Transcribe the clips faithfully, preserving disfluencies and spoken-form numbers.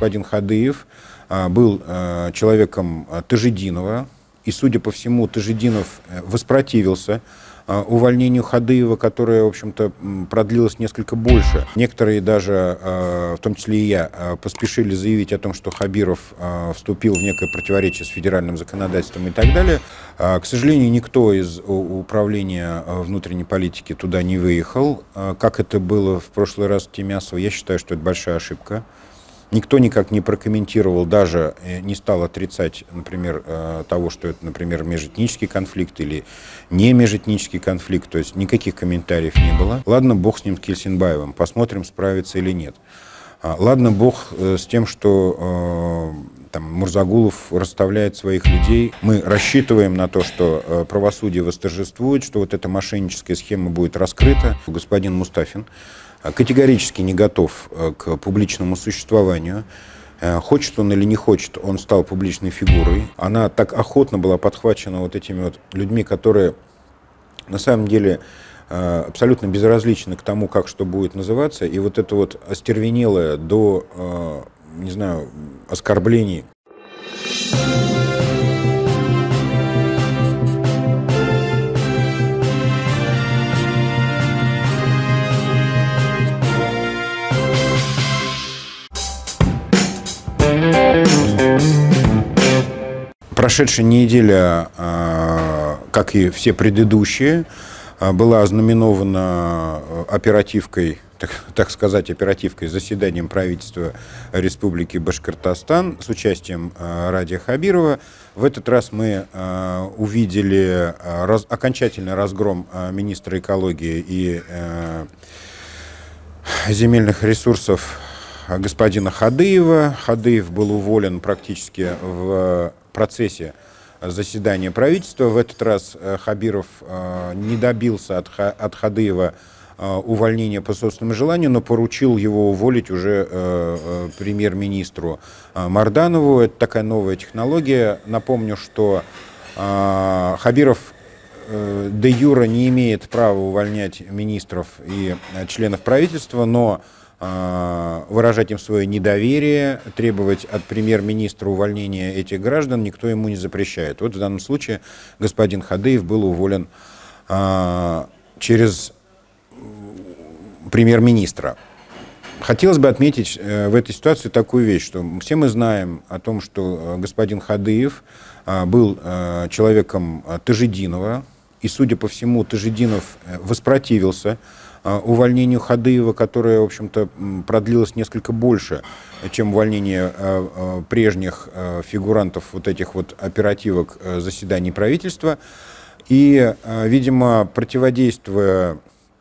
господин Хадыев был человеком Тажидинова, и, судя по всему, Тажидинов воспротивился увольнению Хадыева, которое, в общем-то, продлилось несколько больше. Некоторые даже, в том числе и я, поспешили заявить о том, что Хабиров вступил в некое противоречие с федеральным законодательством и так далее. К сожалению, никто из управления внутренней политики туда не выехал. Как это было в прошлый раз в Тимясово, я считаю, что это большая ошибка. Никто никак не прокомментировал, даже не стал отрицать, например, того, что это, например, межэтнический конфликт или не межэтнический конфликт, то есть никаких комментариев не было. Ладно, бог с ним, с Кельсинбаевым, посмотрим, справится или нет. Ладно, бог с тем, что там, Мурзагулов расставляет своих людей. Мы рассчитываем на то, что правосудие восторжествует, что вот эта мошенническая схема будет раскрыта. Господин Мустафин категорически не готов к публичному существованию. Хочет он или не хочет, он стал публичной фигурой. Она так охотно была подхвачена вот этими вот людьми, которые на самом деле абсолютно безразличны к тому, как что будет называться. И вот это вот остервенелое до, не знаю, оскорблений. Прошедшая неделя, как и все предыдущие, была ознаменована оперативкой, так, так сказать, оперативкой, заседанием правительства Республики Башкортостан с участием Радия Хабирова. В этот раз мы увидели раз, окончательный разгром министра экологии и земельных ресурсов господина Хадыева. Хадыев был уволен практически в процессе заседания правительства. В этот раз Хабиров не добился от, от Хадыева увольнения по собственному желанию, но поручил его уволить уже премьер-министру Марданову. Это такая новая технология. Напомню, что Хабиров де юре не имеет права увольнять министров и членов правительства, но выражать им свое недоверие, требовать от премьер-министра увольнения этих граждан никто ему не запрещает. Вот в данном случае господин Хадыев был уволен а, через премьер-министра. Хотелось бы отметить в этой ситуации такую вещь, что все мы знаем о том, что господин Хадыев был человеком Тажидинова, и, судя по всему, Тажидинов воспротивился увольнению Хадыева, которое, в общем-то, продлилось несколько больше, чем увольнение прежних фигурантов вот этих вот оперативок заседаний правительства. И, видимо, противодействуя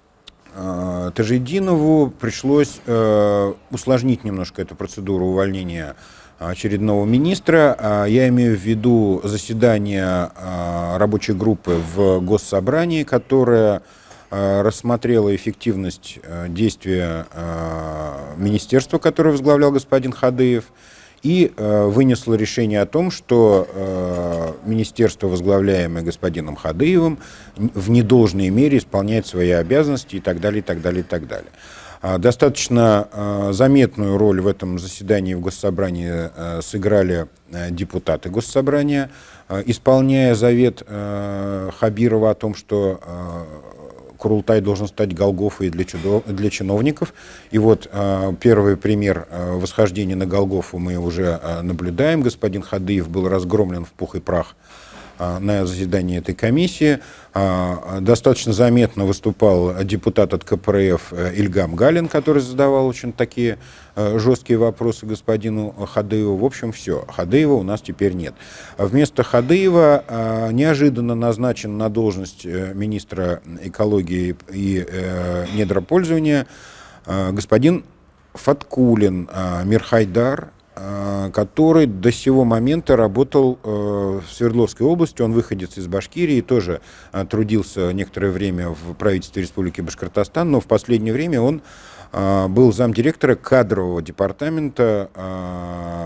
Тажидинову, пришлось усложнить немножко эту процедуру увольнения очередного министра. Я имею в виду заседание рабочей группы в Госсобрании, которая рассмотрела эффективность действия министерства, которое возглавлял господин Хадыев, и вынесла решение о том, что министерство, возглавляемое господином Хадыевым, в недолжной мере исполняет свои обязанности и так далее, и так далее, и так далее. Достаточно заметную роль в этом заседании в Госсобрании сыграли депутаты Госсобрания, исполняя завет Хабирова о том, что Курултай должен стать Голгофой для, чудо, для чиновников. И вот э, первый пример э, восхождения на Голгофу мы уже э, наблюдаем. Господин Хадыев был разгромлен в пух и прах э, на заседании этой комиссии. Э, достаточно заметно выступал депутат от ка пэ эр эф э, Ильгам Галин, который задавал очень такие э, жесткие вопросы господину Хадыеву. В общем, все. Хадыева у нас теперь нет. Вместо Хадыева э, неожиданно назначен на должность э, министра экологии и э, недропользования э, господин Фаткулин э, Мирхайдар, э, который до сего момента работал э, в Свердловской области. Он выходец из Башкирии, тоже э, трудился некоторое время в правительстве Республики Башкортостан, но в последнее время он был замдиректора кадрового департамента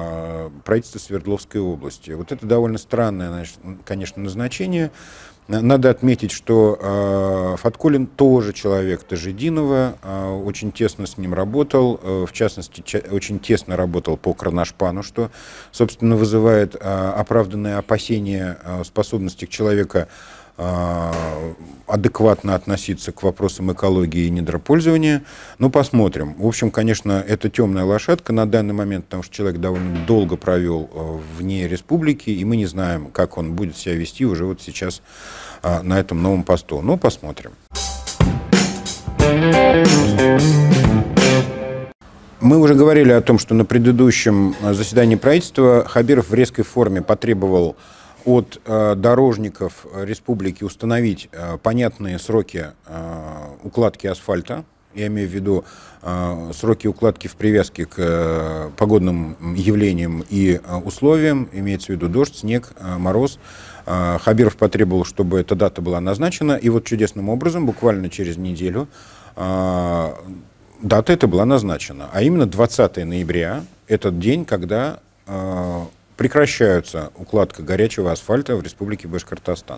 правительства Свердловской области. Вот это довольно странное, конечно, назначение. Надо отметить, что э, Фаткуллин тоже человек Тажидинова, э, очень тесно с ним работал, э, в частности, ча очень тесно работал по Кронашпану, что, собственно, вызывает э, оправданное опасение э, способности человека э, адекватно относиться к вопросам экологии и недропользования. Ну, посмотрим. В общем, конечно, это темная лошадка на данный момент, потому что человек довольно долго провел э, вне республики, и мы не знаем, как он будет себя вести уже вот сейчас на этом новом посту. Ну, посмотрим. Мы уже говорили о том, что на предыдущем заседании правительства Хабиров в резкой форме потребовал от э, дорожников республики установить э, понятные сроки э, укладки асфальта. Я имею в виду э, сроки укладки в привязке к э, погодным явлениям и э, условиям, имеется в виду дождь, снег, э, мороз. Э, Хабиров потребовал, чтобы эта дата была назначена, и вот чудесным образом, буквально через неделю, э, дата эта была назначена, а именно двадцатое ноября, этот день, когда э, прекращается укладка горячего асфальта в Республике Башкортостан.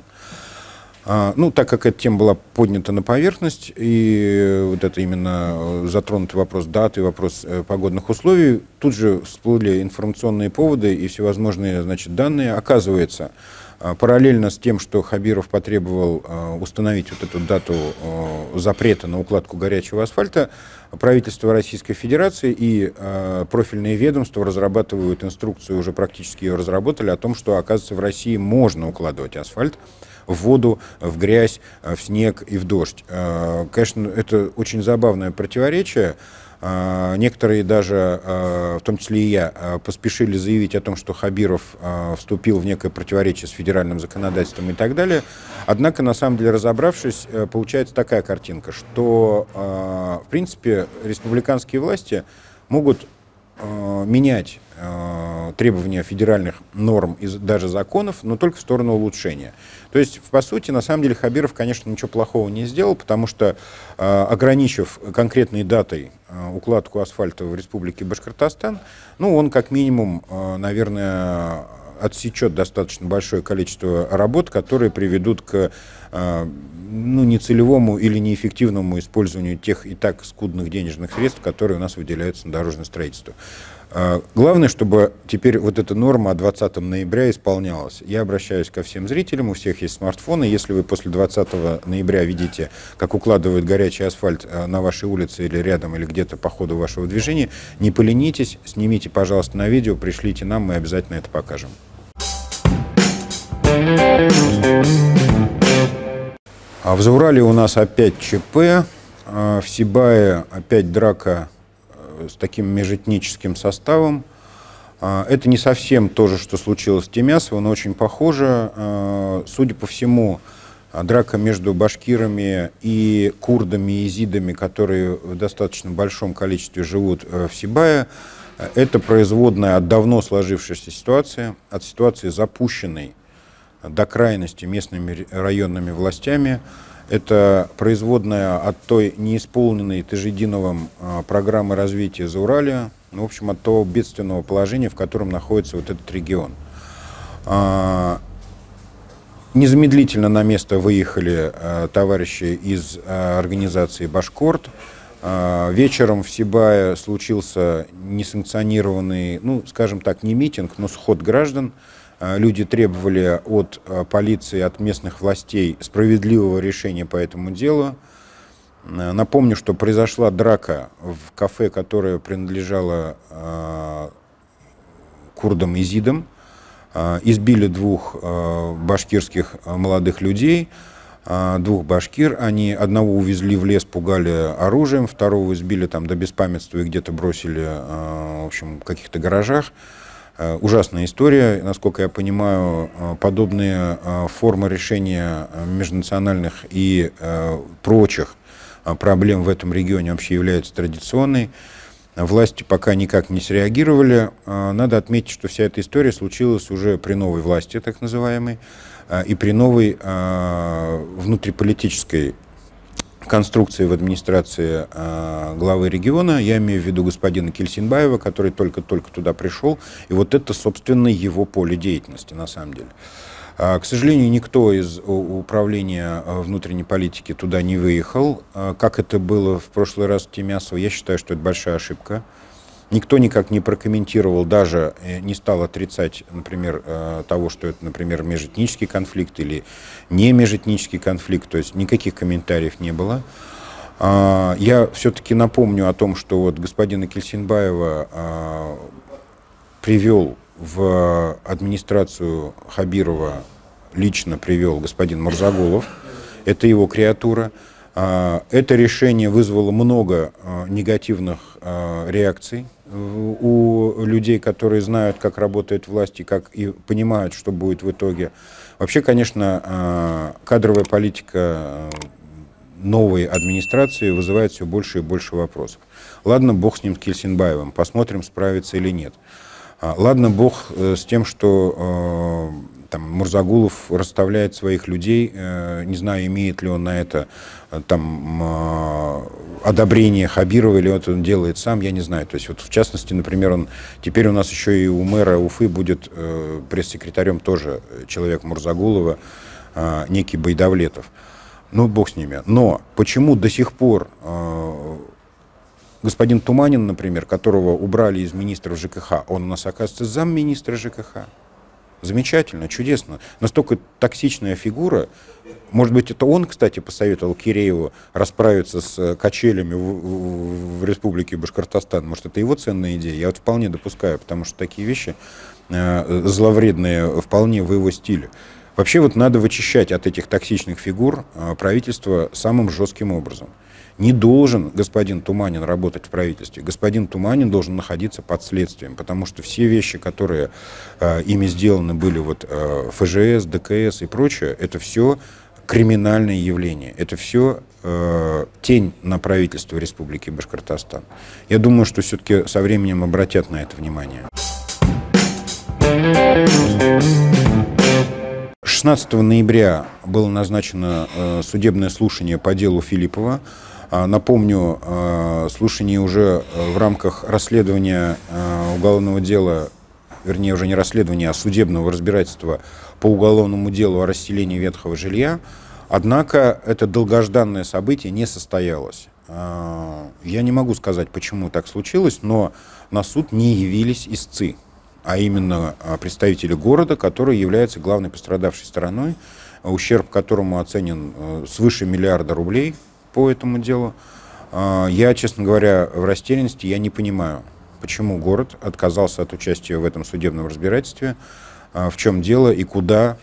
Ну, так как эта тема была поднята на поверхность, и вот это именно затронутый вопрос даты, вопрос погодных условий, тут же всплыли информационные поводы и всевозможные, значит, данные. Оказывается, параллельно с тем, что Хабиров потребовал установить вот эту дату запрета на укладку горячего асфальта, правительство Российской Федерации и профильные ведомства разрабатывают инструкцию, уже практически ее разработали, о том, что, оказывается, в России можно укладывать асфальт в воду, в грязь, в снег и в дождь. Конечно, это очень забавное противоречие. Некоторые даже, в том числе и я, поспешили заявить о том, что Хабиров вступил в некое противоречие с федеральным законодательством и так далее. Однако, на самом деле, разобравшись, получается такая картинка, что, в принципе, республиканские власти могут менять требования федеральных норм и даже законов, но только в сторону улучшения. То есть, по сути, на самом деле, Хабиров, конечно, ничего плохого не сделал, потому что, ограничив конкретной датой укладку асфальта в Республике Башкортостан, ну, он как минимум, наверное, отсечет достаточно большое количество работ, которые приведут к ну, нецелевому или неэффективному использованию тех и так скудных денежных средств, которые у нас выделяются на дорожное строительство. Главное, чтобы теперь вот эта норма от двадцатого ноября исполнялась. Я обращаюсь ко всем зрителям, у всех есть смартфоны. Если вы после двадцатого ноября видите, как укладывают горячий асфальт на вашей улице или рядом, или где-то по ходу вашего движения, не поленитесь, снимите, пожалуйста, на видео, пришлите нам, мы обязательно это покажем. В Заурале у нас опять ЧП, в Сибае опять драка с таким межэтническим составом. Это не совсем то же, что случилось в Темясово, но очень похоже. Судя по всему, драка между башкирами и курдами, и езидами, которые в достаточно большом количестве живут в Сибае, это производная от давно сложившейся ситуации, от ситуации, запущенной до крайности местными районными властями. Это производная от той неисполненной Тажидиновым программы развития Зауралья, ну, в общем, от того бедственного положения, в котором находится вот этот регион. Незамедлительно на место выехали товарищи из организации «Башкорт». Вечером в Сибае случился несанкционированный, ну, скажем так, не митинг, но сход граждан. Люди требовали от полиции, от местных властей справедливого решения по этому делу. Напомню, что произошла драка в кафе, которое принадлежало курдам-езидам. Избили двух башкирских молодых людей, двух башкир. Они одного увезли в лес, пугали оружием, второго избили там до беспамятства и где-то бросили, в общем, в каких-то гаражах. Ужасная история. Насколько я понимаю, подобные формы решения межнациональных и прочих проблем в этом регионе вообще являются традиционной. Власти пока никак не среагировали. Надо отметить, что вся эта история случилась уже при новой власти, так называемой, и при новой внутриполитической конструкции в администрации э, главы региона, я имею в виду господина Кельсинбаева, который только-только туда пришел, и вот это, собственно, его поле деятельности на самом деле. К сожалению, никто из управления внутренней политики туда не выехал. Как это было в прошлый раз в Тимясово, я считаю, что это большая ошибка. Никто никак не прокомментировал, даже не стал отрицать, например, того, что это, например, межэтнический конфликт или не межэтнический конфликт, то есть никаких комментариев не было. Я все-таки напомню о том, что вот господина Кельсинбаева привел в администрацию Хабирова, лично привел господин Мурзагулов, это его креатура. Это решение вызвало много негативных реакций у людей, которые знают, как работает власть и, как, и понимают, что будет в итоге. Вообще, конечно, кадровая политика новой администрации вызывает все больше и больше вопросов. Ладно, бог с ним, с Кельсинбаевым, посмотрим, справится или нет. Ладно, бог с тем, что э, там, Мурзагулов расставляет своих людей, э, не знаю, имеет ли он на это э, там, э, одобрение Хабирова, или это он делает сам, я не знаю. То есть, вот, в частности, например, он, теперь у нас еще и у мэра Уфы будет э, пресс-секретарем тоже человек Мурзагулова, э, некий Байдавлетов. Ну, бог с ними. Но почему до сих пор... Э, Господин Туманин, например, которого убрали из министров ЖКХ, он у нас, оказывается, замминистра ЖКХ. Замечательно, чудесно. Настолько токсичная фигура. Может быть, это он, кстати, посоветовал Кирееву расправиться с качелями в, в, в республике Башкортостан. Может, это его ценная идея? Я вот вполне допускаю, потому что такие вещи э, зловредные вполне в его стиле. Вообще, вот надо вычищать от этих токсичных фигур э, правительство самым жестким образом. Не должен господин Туманин работать в правительстве. Господин Туманин должен находиться под следствием, потому что все вещи, которые э, ими сделаны были, вот, э, ФЖС, ДКС и прочее, это все криминальные явления. Это все э, тень на правительство Республики Башкортостан. Я думаю, что все-таки со временем обратят на это внимание. шестнадцатого ноября было назначено э, судебное слушание по делу Филиппова. Напомню, слушание уже в рамках расследования уголовного дела, вернее, уже не расследования, а судебного разбирательства по уголовному делу о расселении ветхого жилья. Однако это долгожданное событие не состоялось. Я не могу сказать, почему так случилось, но на суд не явились истцы, а именно представители города, который является главной пострадавшей стороной, ущерб которому оценен свыше миллиарда рублей. По этому делу. Я, честно говоря, в растерянности, я не понимаю, почему город отказался от участия в этом судебном разбирательстве, в чем дело и куда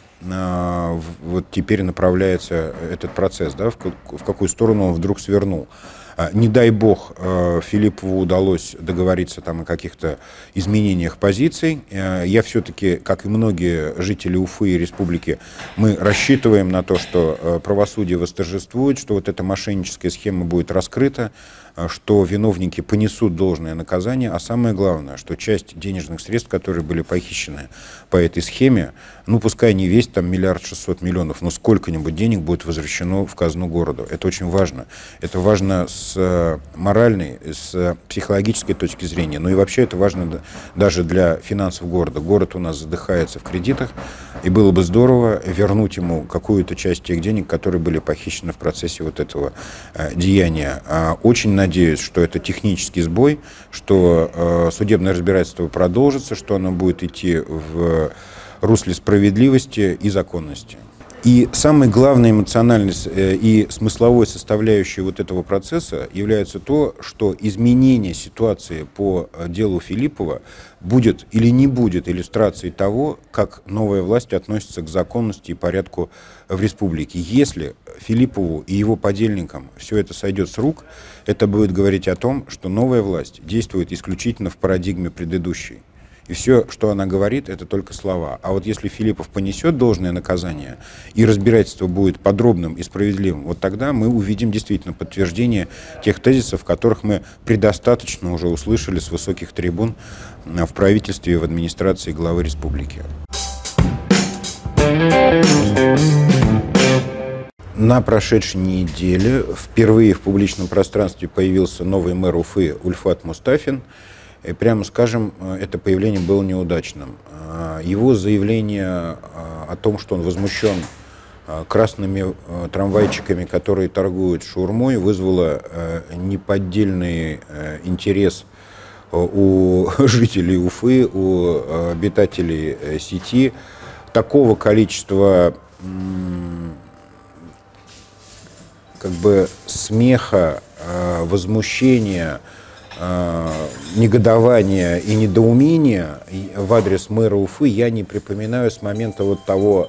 вот теперь направляется этот процесс, да, в какую сторону он вдруг свернул. Не дай бог Филиппову удалось договориться там о каких-то изменениях позиций. Я все-таки, как и многие жители Уфы и республики, мы рассчитываем на то, что правосудие восторжествует, что вот эта мошенническая схема будет раскрыта, что виновники понесут должное наказание, а самое главное, что часть денежных средств, которые были похищены по этой схеме, ну пускай не весь там миллиард шестьсот миллионов, но сколько-нибудь денег будет возвращено в казну города. Это очень важно. Это важно с моральной, с психологической точки зрения, но и вообще это важно даже для финансов города. Город у нас задыхается в кредитах, и было бы здорово вернуть ему какую-то часть тех денег, которые были похищены в процессе вот этого деяния. Очень надеюсь, что это технический сбой, что э, судебное разбирательство продолжится, что оно будет идти в русле справедливости и законности. И самой главной эмоциональной и смысловой составляющей вот этого процесса является то, что изменение ситуации по делу Филиппова будет или не будет иллюстрацией того, как новая власть относится к законности и порядку в республике. Если Филиппову и его подельникам все это сойдет с рук, это будет говорить о том, что новая власть действует исключительно в парадигме предыдущей. И все, что она говорит, это только слова. А вот если Филиппов понесет должное наказание, и разбирательство будет подробным и справедливым, вот тогда мы увидим действительно подтверждение тех тезисов, которых мы предостаточно уже услышали с высоких трибун в правительстве и в администрации главы республики. На прошедшей неделе впервые в публичном пространстве появился новый мэр Уфы Ульфат Мустафин. И прямо скажем, это появление было неудачным. Его заявление о том, что он возмущен красными трамвайчиками, которые торгуют шаурмой, вызвало неподдельный интерес у жителей Уфы, у обитателей сети. Такого количества как бы смеха, возмущения, негодования и недоумения в адрес мэра Уфы я не припоминаю с момента вот того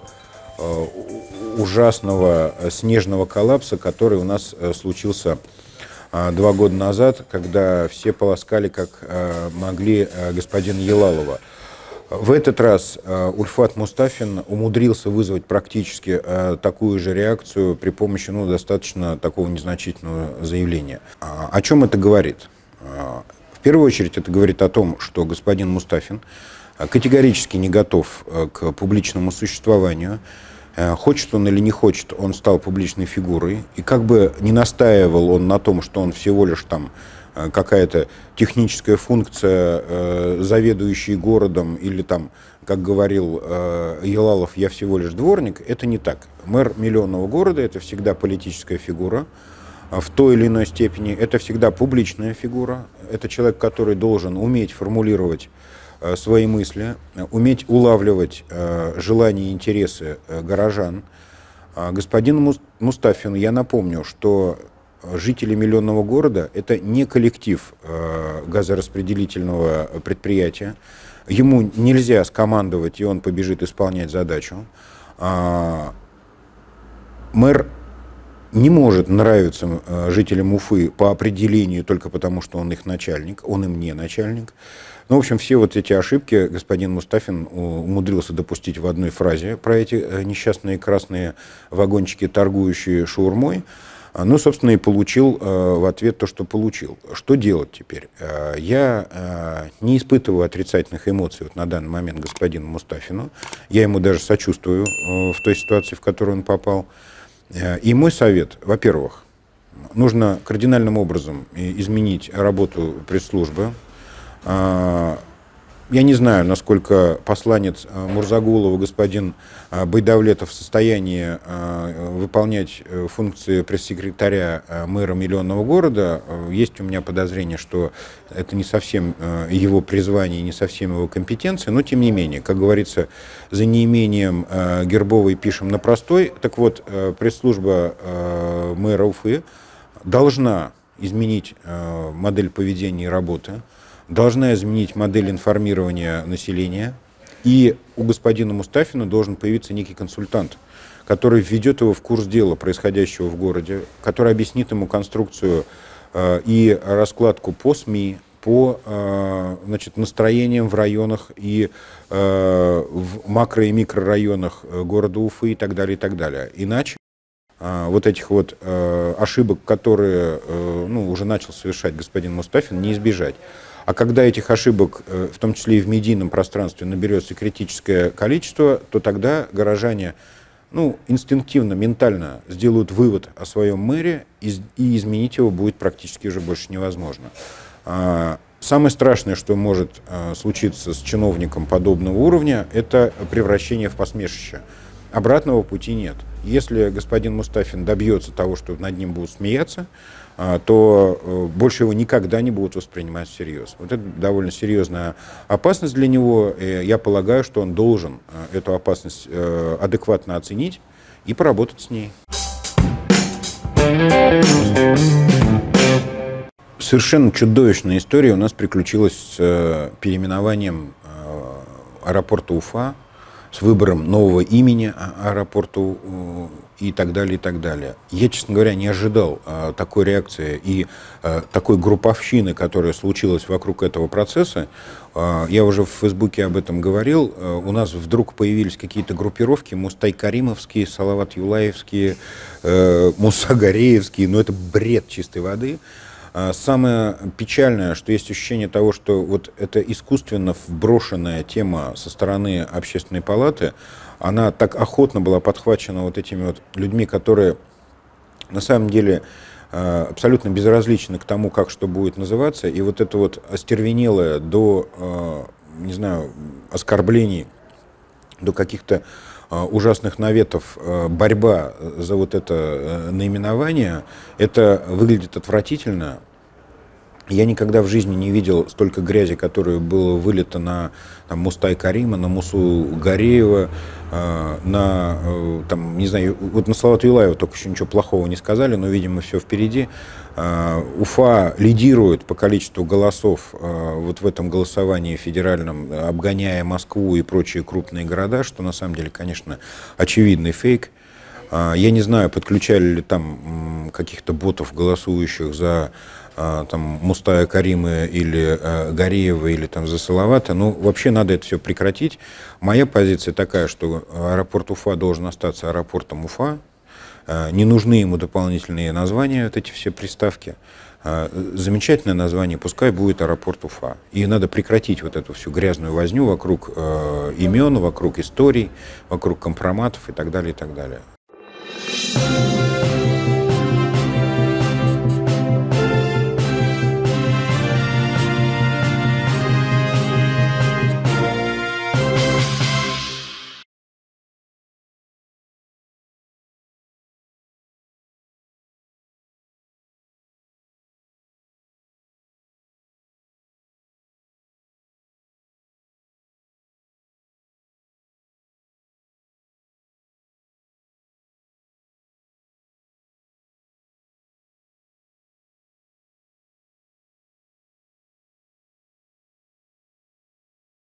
ужасного снежного коллапса, который у нас случился два года назад, когда все полоскали как могли господина Елалова. В этот раз Ульфат Мустафин умудрился вызвать практически такую же реакцию при помощи ну, достаточно такого незначительного заявления. О чем это говорит? В первую очередь это говорит о том, что господин Мустафин категорически не готов к публичному существованию. Хочет он или не хочет, он стал публичной фигурой. И как бы не настаивал он на том, что он всего лишь там какая-то техническая функция, э, заведующий городом, или там, как говорил э, Елалов, я всего лишь дворник, это не так. Мэр миллионного города – это всегда политическая фигура, в той или иной степени, это всегда публичная фигура, это человек, который должен уметь формулировать э, свои мысли, уметь улавливать э, желания и интересы э, горожан. А господину Мустафину я напомню, что жители миллионного города – это не коллектив э, газораспределительного предприятия. Ему нельзя скомандовать, и он побежит исполнять задачу. А, мэр не может нравиться э, жителям Уфы по определению только потому, что он их начальник, он им не начальник. Ну, в общем, все вот эти ошибки господин Мустафин умудрился допустить в одной фразе про эти несчастные красные вагончики, торгующие шаурмой. Ну, собственно, и получил э, в ответ то, что получил. Что делать теперь? Э, я э, не испытываю отрицательных эмоций вот на данный момент господину Мустафину. Я ему даже сочувствую э, в той ситуации, в которую он попал. Э, и мой совет, во-первых, нужно кардинальным образом изменить работу пресс-службы. Э, Я не знаю, насколько посланец Мурзагулова, господин Байдавлетов, в состоянии выполнять функции пресс-секретаря мэра миллионного города. Есть у меня подозрение, что это не совсем его призвание, не совсем его компетенция, но тем не менее, как говорится, за неимением гербовой пишем на простой. Так вот, пресс-служба мэра Уфы должна изменить модель поведения и работы, должна изменить модель информирования населения, и у господина Мустафина должен появиться некий консультант, который введет его в курс дела, происходящего в городе, который объяснит ему конструкцию э, и раскладку по СМИ, по э, значит, настроениям в районах и э, в макро- и микрорайонах города Уфы и так далее, и так далее. Иначе э, вот этих вот э, ошибок, которые э, ну, уже начал совершать господин Мустафин, не избежать. А когда этих ошибок, в том числе и в медийном пространстве, наберется критическое количество, то тогда горожане ну, инстинктивно, ментально сделают вывод о своем мэре, и изменить его будет практически уже больше невозможно. Самое страшное, что может случиться с чиновником подобного уровня, это превращение в посмешище. Обратного пути нет. Если господин Мустафин добьется того, что над ним будут смеяться, то больше его никогда не будут воспринимать всерьез. Вот это довольно серьезная опасность для него. Я полагаю, что он должен эту опасность адекватно оценить и поработать с ней. Совершенно чудовищная история у нас приключилась с переименованием аэропорта Уфа, с выбором нового имени аэропорту и так далее, и так далее. Я, честно говоря, не ожидал а, такой реакции и а, такой групповщины, которая случилась вокруг этого процесса. А, я уже в Фейсбуке об этом говорил. А, у нас вдруг появились какие-то группировки: Мустай Каримовские, Салават Юлаевские, э, Муса Гореевские. Но это бред чистой воды. Самое печальное, что есть ощущение того, что вот эта искусственно вброшенная тема со стороны Общественной палаты, она так охотно была подхвачена вот этими вот людьми, которые на самом деле абсолютно безразличны к тому, как что будет называться. И вот это вот остервенелое до, не знаю, оскорблений, до каких-то ужасных наветов борьба за вот это наименование, это выглядит отвратительно. Я никогда в жизни не видел столько грязи, которое было вылито на там, Мустай Карима, на Мусу Гареева, э, на, э, там, не знаю, вот на Салавата Юлаева только еще ничего плохого не сказали, но, видимо, все впереди. Э, Уфа лидирует по количеству голосов э, вот в этом голосовании федеральном, обгоняя Москву и прочие крупные города, что на самом деле, конечно, очевидный фейк. Я не знаю, подключали ли там каких-то ботов, голосующих за там, Мустая Карима или э, Гареева, или там, за Салавата. Ну, вообще надо это все прекратить. Моя позиция такая, что аэропорт Уфа должен остаться аэропортом Уфа. Э, не нужны ему дополнительные названия, вот эти все приставки. Э, замечательное название, пускай будет аэропорт Уфа. И надо прекратить вот эту всю грязную возню вокруг э, имен, вокруг историй, вокруг компроматов и так далее, и так далее.